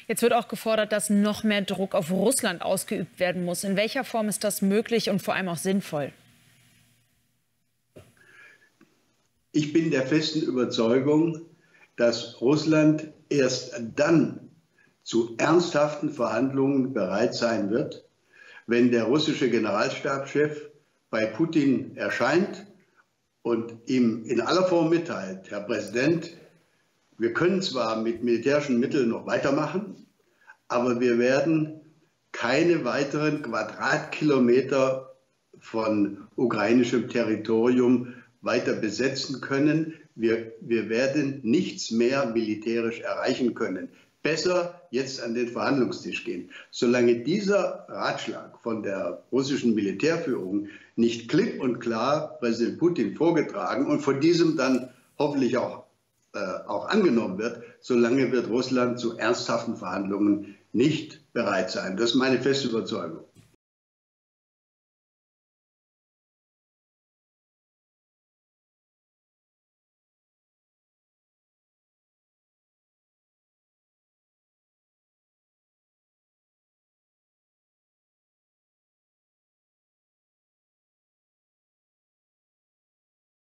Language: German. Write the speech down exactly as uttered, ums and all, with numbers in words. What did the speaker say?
Jetzt wird auch gefordert, dass noch mehr Druck auf Russland ausgeübt werden muss. In welcher Form ist das möglich und vor allem auch sinnvoll? Ich bin der festen Überzeugung, dass Russland erst dann zu ernsthaften Verhandlungen bereit sein wird, wenn der russische Generalstabschef bei Putin erscheint und ihm in aller Form mitteilt: Herr Präsident, wir können zwar mit militärischen Mitteln noch weitermachen, aber wir werden keine weiteren Quadratkilometer von ukrainischem Territorium weiter besetzen können. Wir, wir werden nichts mehr militärisch erreichen können. Besser jetzt an den Verhandlungstisch gehen. Solange dieser Ratschlag von der russischen Militärführung nicht klipp und klar Präsident Putin vorgetragen und von diesem dann hoffentlich auch, äh, auch angenommen wird, solange wird Russland zu ernsthaften Verhandlungen nicht bereit sein. Das ist meine feste Überzeugung.